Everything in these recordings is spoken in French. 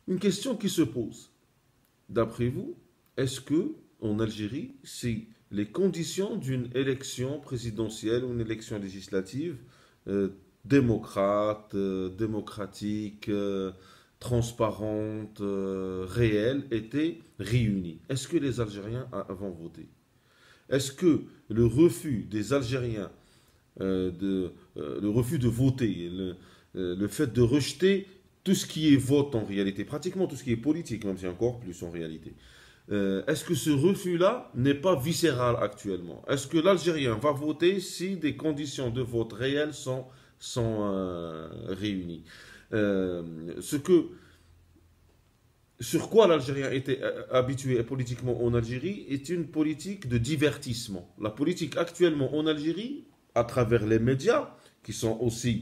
Une question qui se pose. D'après vous, est-ce que en Algérie, c'est les conditions d'une élection présidentielle ou une élection législative euh, démocratique, transparente, réelle, étaient réunies? Est-ce que les Algériens vont voter? Est-ce que le refus des Algériens, le refus de voter, le fait de rejeter tout ce qui est vote en réalité, pratiquement tout ce qui est politique, même si encore plus en réalité, est-ce que ce refus-là n'est pas viscéral actuellement? Est-ce que l'Algérien va voter si des conditions de vote réelles sont réunies? Euh, ce que, sur quoi l'Algérien était habitué politiquement en Algérie est une politique de divertissement. La politique actuellement en Algérie, à travers les médias, qui sont aussi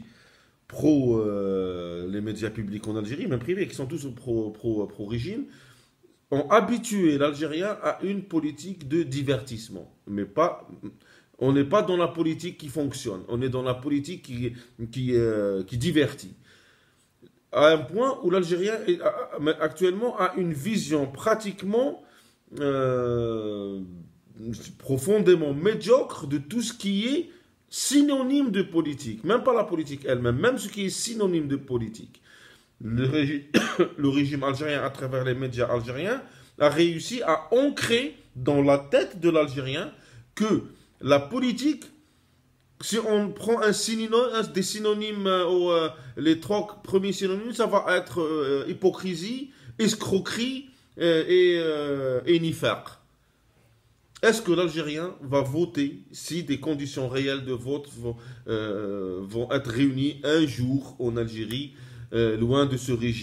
les médias publics en Algérie, même privés, qui sont tous pro-régime, ont habitué l'Algérien à une politique de divertissement. Mais pas, on n'est pas dans la politique qui fonctionne, on est dans la politique qui divertit. À un point où l'Algérien actuellement a une vision pratiquement euh, profondément médiocre de tout ce qui est synonyme de politique. Même pas la politique elle-même, même ce qui est synonyme de politique. Le régime algérien, à travers les médias algériens, a réussi à ancrer dans la tête de l'Algérien que la politique, si on prend des synonymes, les trois premiers synonymes, ça va être hypocrisie, escroquerie et nifaq. Est-ce que l'Algérien va voter si des conditions réelles de vote vont être réunies un jour en Algérie, loin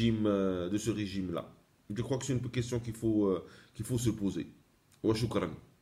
de ce régime-là? Je crois que c'est une question qu'il faut se poser. Wa shukran.